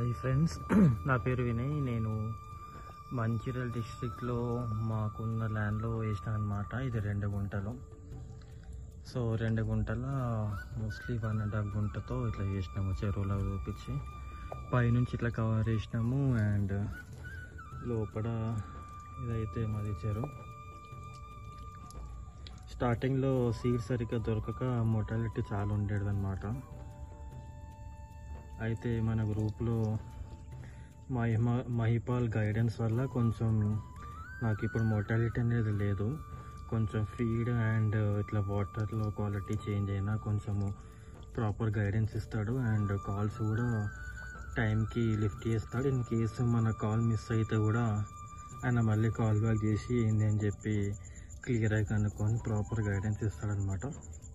Hi friends, నా పేరు వినయ్. నేను మంచిర్యాల డిస్ట్రిక్ట్లో మాకున్న ల్యాండ్లో వేసిన అనమాట. ఇది 2 గుంటలు. సో 2 గుంటల మోస్ట్లీ 1.5 గుంటతో ఇట్లా చేసినాము. చెరువులో చూపించి పైనుంచి ఇట్లా కవర్ చేసినాము. అండ్ లోపల ఇదైతే మాది చెరువు. స్టార్టింగ్లో సీడ్ సరిగ్గా దొరకక మోర్టాలిటీ చాలా ఉండేది అనమాట. అయితే మన గ్రూప్లో మహిపాల్ గైడెన్స్ వల్ల కొంచెం నాకు ఇప్పుడు మోర్టాలిటీ అనేది లేదు. కొంచెం ఫీడ్ అండ్ ఇట్లా వాటర్లో క్వాలిటీ చేంజ్ అయినా కొంచెము ప్రాపర్ గైడెన్స్ ఇస్తాడు. అండ్ కాల్స్ కూడా టైంకి లిఫ్ట్ చేస్తాడు. ఇన్ కేసు మన కాల్ మిస్ అయితే కూడా ఆయన మళ్ళీ కాల్ బ్యాక్ చేసి ఏంది అని చెప్పి క్లియర్గా కనుక్కొని ప్రాపర్ గైడెన్స్ ఇస్తాడనమాట.